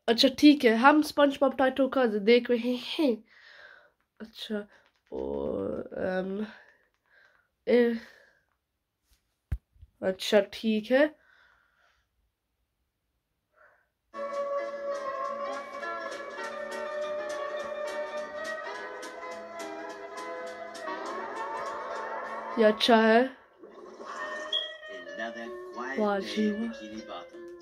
अच्छा ठीक है, हम स्पंज बॉब टॉय का देख रहे हैं। अच्छा और ए, अच्छा ठीक है। ये अच्छा है। वाह जी वाह।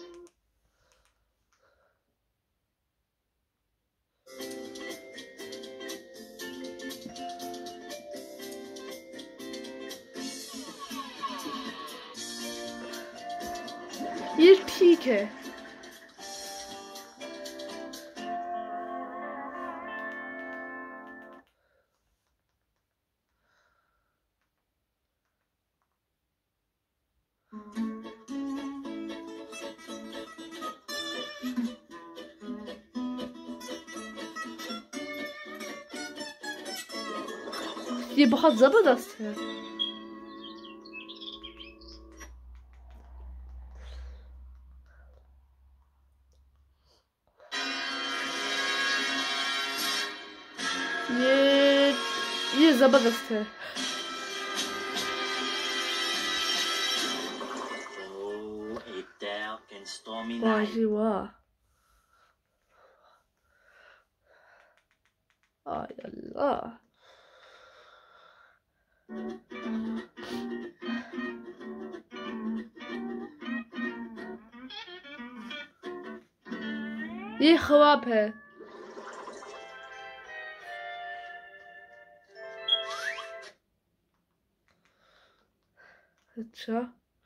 ये ठीक है। ये बहुत जबरदस्त है। ये ये जबरदस्त है। वाह जी वाह। आय अल्लाह। ये ख्वाब है। अच्छा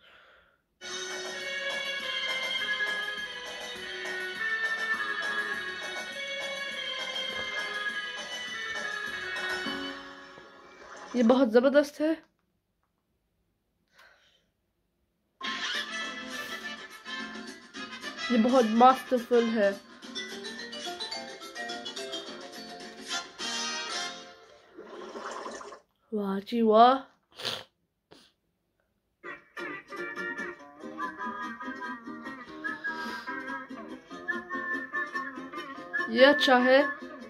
ये बहुत जबरदस्त है। ये बहुत मास्टरफुल है। वाह जी वाह। ये अच्छा है।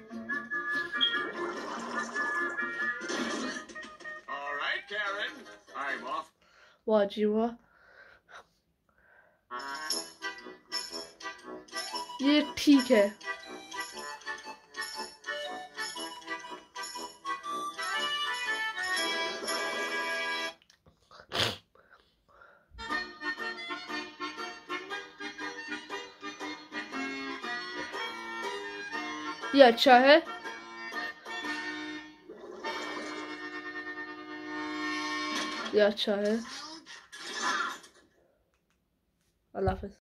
वाह जी वाह। ये ठीक है। ये अच्छा है। ये अच्छा है। अल्लाह हाफ़िज़।